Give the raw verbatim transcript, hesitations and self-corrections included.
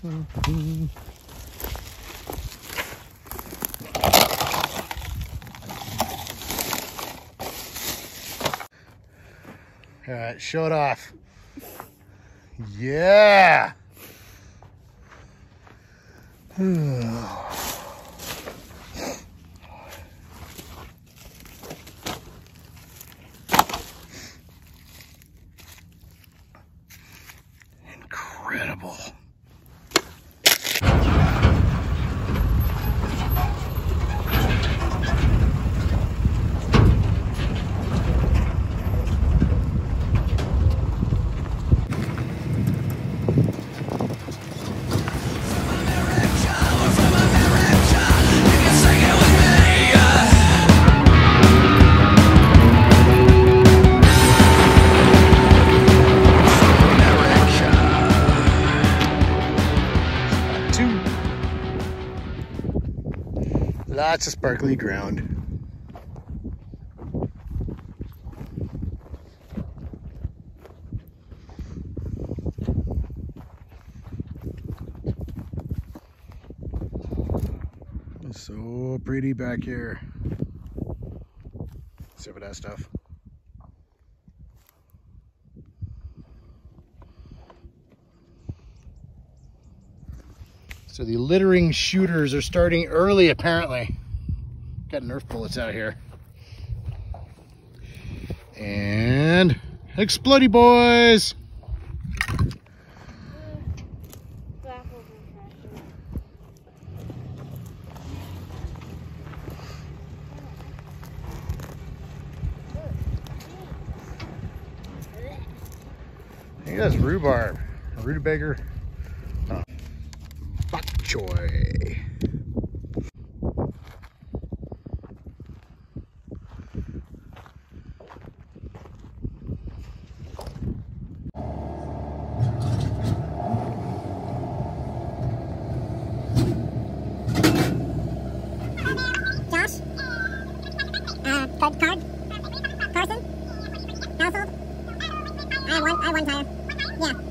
All right, show it off. Yeah. Incredible. Lots of sparkly ground. It's so pretty back here. See what that stuff. So the littering shooters are starting early, apparently. Got Nerf bullets out here. And explodey boys! I think that's rhubarb, rutabaga. Oh. Bok choy. Josh? Uh, card? Card? Carson? Household? I have one, I have one tire. Yeah.